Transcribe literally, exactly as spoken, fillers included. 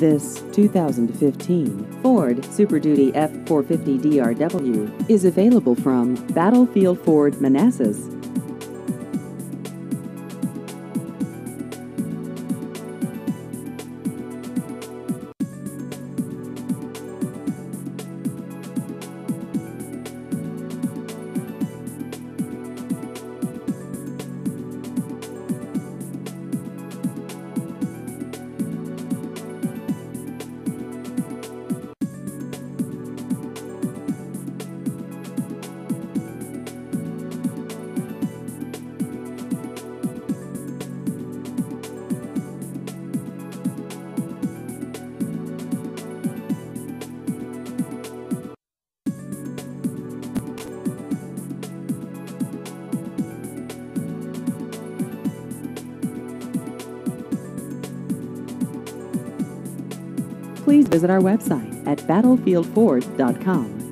This two thousand fifteen Ford Super Duty F four fifty D R W is available from Battlefield Ford Manassas. Please visit our website at battlefield ford dot com.